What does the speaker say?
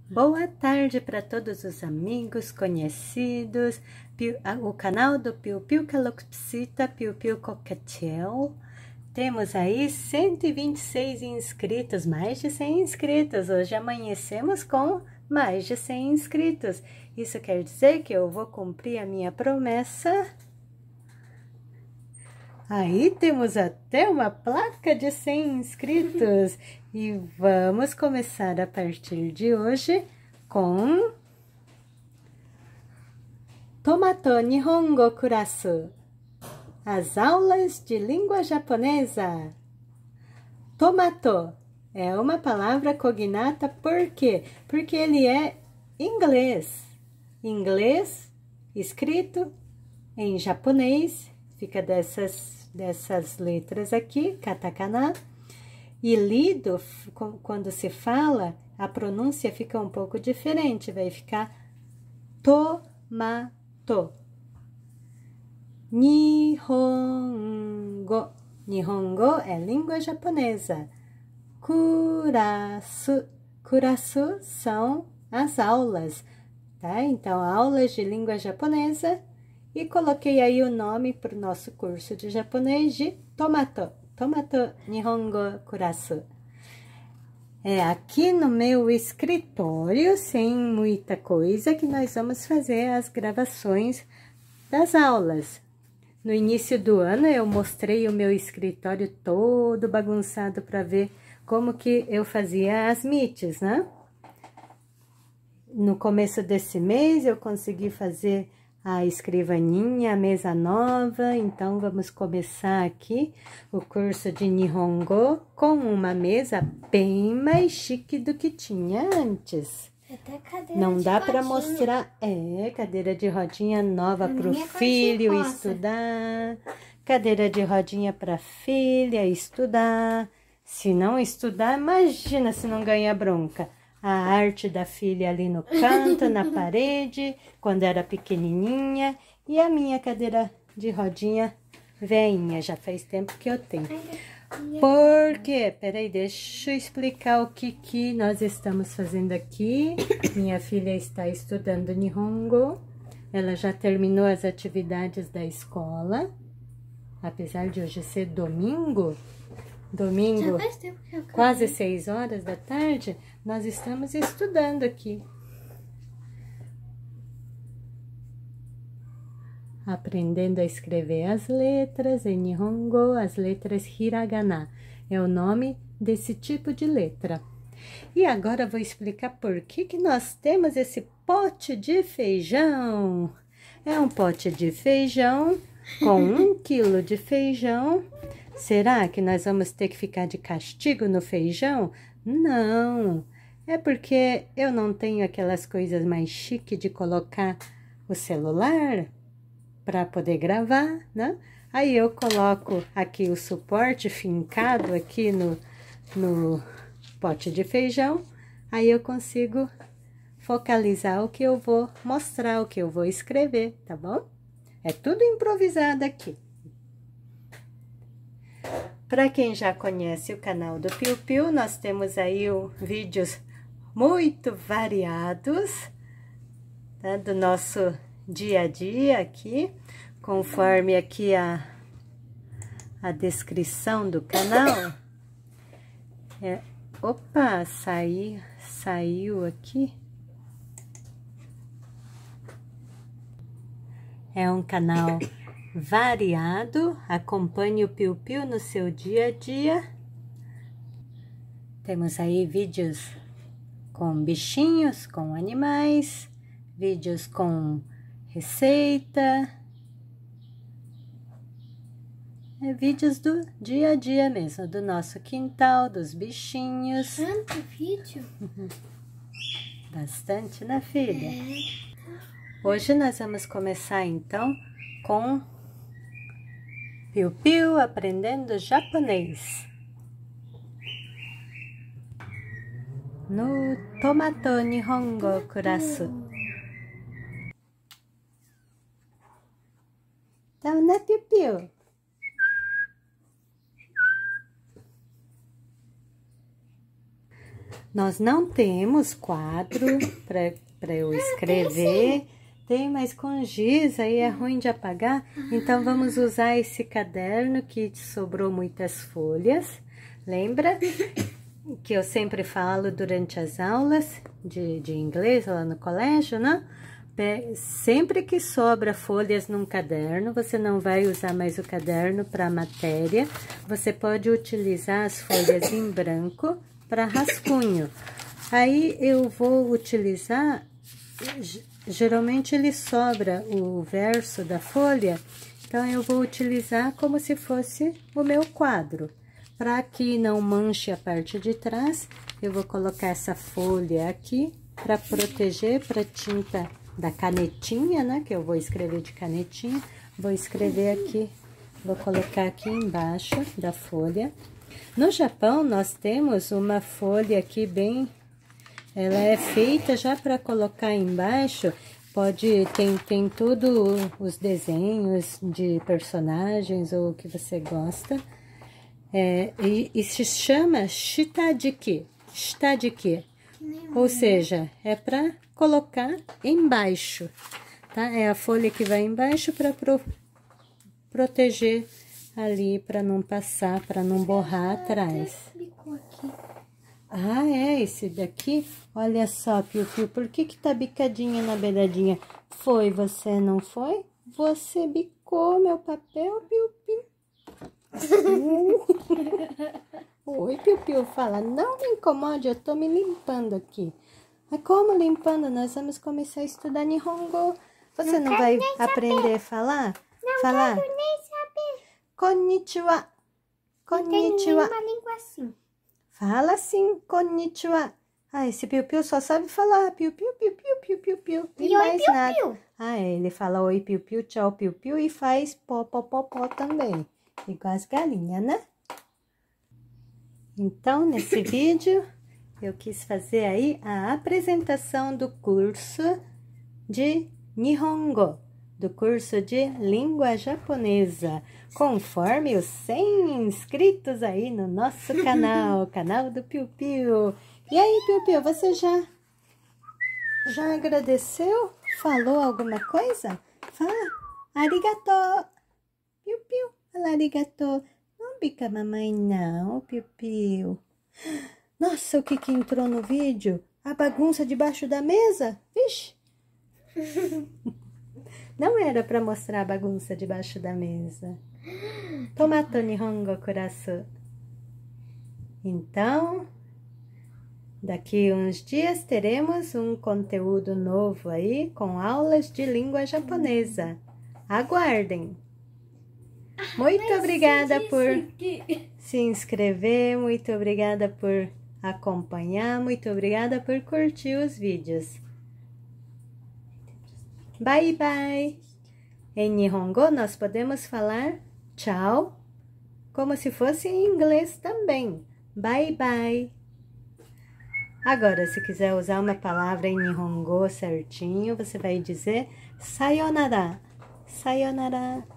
Boa tarde para todos os amigos, conhecidos, o canal do Piu Piu Calopsita, Piu Piu Cockatiel. Temos aí 126 inscritos, mais de 100 inscritos. Hoje amanhecemos com mais de 100 inscritos. Isso quer dizer que eu vou cumprir a minha promessa. Aí temos até uma placa de 100 inscritos. E vamos começar a partir de hoje com Tomato Nihongo Kurasu, as aulas de língua japonesa. Tomato é uma palavra cognata, por quê? Porque ele é inglês. Inglês escrito em japonês, fica dessas letras aqui, katakana. E lido, quando se fala, a pronúncia fica um pouco diferente, vai ficar tomato. Nihongo. Nihongo é língua japonesa. Kurasu. Kurasu são as aulas, tá? Então, aulas de língua japonesa. E coloquei aí o nome para o nosso curso de japonês de Tomato. Tomato Nihongo Kurasu. É aqui no meu escritório, sem muita coisa, que nós vamos fazer as gravações das aulas. No início do ano, eu mostrei o meu escritório todo bagunçado para ver como que eu fazia as meets, né? No começo desse mês, eu consegui fazer a escrivaninha, a mesa nova. Então, vamos começar aqui o curso de Nihongo com uma mesa bem mais chique do que tinha antes. Até cadeira Não dá para rodinha. mostrar. É, cadeira de rodinha nova para o filho estudar. Cadeira de rodinha para a filha estudar. Se não estudar, imagina se não ganha bronca. A arte da filha ali no canto, na parede, quando era pequenininha. E a minha cadeira de rodinha veinha, já faz tempo que eu tenho. Por quê? Peraí, deixa eu explicar o que nós estamos fazendo aqui. Minha filha está estudando Nihongo. Ela já terminou as atividades da escola. Apesar de hoje ser domingo, quase 6 horas da tarde, nós estamos estudando aqui. Aprendendo a escrever as letras em Nihongo, as letras hiragana. É o nome desse tipo de letra. E agora vou explicar por que nós temos esse pote de feijão. É um pote de feijão com 1 quilo de feijão. Será que nós vamos ter que ficar de castigo no feijão? Não, é porque eu não tenho aquelas coisas mais chiques de colocar o celular para poder gravar, né? Aí eu coloco aqui o suporte fincado aqui no pote de feijão, aí eu consigo focalizar o que eu vou mostrar, o que eu vou escrever, tá bom? É tudo improvisado aqui. Para quem já conhece o canal do Piu Piu, nós temos aí vídeos muito variados, tá? Do nosso dia a dia aqui, conforme aqui a descrição do canal. Opa, saiu aqui. É um canal variado, acompanhe o Piu Piu no seu dia a dia. Temos aí vídeos com bichinhos, com animais, vídeos com receita, vídeos do dia a dia mesmo, do nosso quintal, dos bichinhos. Tanto vídeo? Bastante, né, filha? Hoje nós vamos começar então com Piu Piu aprendendo japonês. No Tomato Nihongo Kurasu. Então, né, Piu Piu? nós não temos quadro para eu escrever. Tem, mas com giz aí é ruim de apagar. Então, vamos usar esse caderno que sobrou muitas folhas. Lembra que eu sempre falo durante as aulas de inglês lá no colégio, né? Sempre que sobra folhas num caderno, você não vai usar mais o caderno para matéria. Você pode utilizar as folhas em branco para rascunho. Aí, eu vou utilizar... Geralmente ele sobra o verso da folha, então eu vou utilizar como se fosse o meu quadro. Para que não manche a parte de trás, eu vou colocar essa folha aqui para proteger para tinta da canetinha, né? Que eu vou escrever de canetinha. Vou escrever aqui, vou colocar aqui embaixo da folha. No Japão, nós temos uma folha aqui bem... Ela é feita já para colocar embaixo, tem tudo os desenhos de personagens ou o que você gosta. E se chama shitadiki, ou seja, é para colocar embaixo, tá? É a folha que vai embaixo para proteger ali, para não passar, para não borrar atrás. Ah, é esse daqui? Olha só, Piu-Piu, por que tá bicadinha na beiradinha? Foi você, não foi? Você bicou meu papel, Piu-Piu. Oi, Piu-Piu, fala, não me incomode, eu tô me limpando aqui. Mas como limpando? Nós vamos começar a estudar Nihongo. Você não vai aprender a falar? Não falar? quero nem saber. Konnichiwa. Konnichiwa. Não tem nenhuma língua assim. Fala assim, konnichiwa. Ah, esse Piu-Piu só sabe falar Piu-Piu, Piu-Piu, Piu-Piu, Piu. E oi, nada. Piu-Piu. Ah, ele fala oi, Piu-Piu, tchau, Piu-Piu e faz pó, pó, pó, pó também. Igual as galinhas, né? Então, nesse vídeo, eu quis fazer aí a apresentação do curso de Nihongo, do curso de língua japonesa, conforme os 100 inscritos aí no nosso canal, canal do Piu-Piu. E aí, Piu-Piu, você já agradeceu? Falou alguma coisa? Fala, arigato. Piu-Piu, fala arigato. Não bica mamãe não, Piu-Piu. Nossa, o que entrou no vídeo? A bagunça debaixo da mesa? Vixe. Não era para mostrar a bagunça debaixo da mesa. Tomato Nihongo kurasu. Então, daqui uns dias teremos um conteúdo novo aí com aulas de língua japonesa. Aguardem. Muito obrigada por se inscrever, muito obrigada por acompanhar, muito obrigada por curtir os vídeos. Bye, bye! Em Nihongo, nós podemos falar tchau, como se fosse em inglês também. Bye, bye! Agora, se quiser usar uma palavra em Nihongo certinho, você vai dizer sayonara. Sayonara.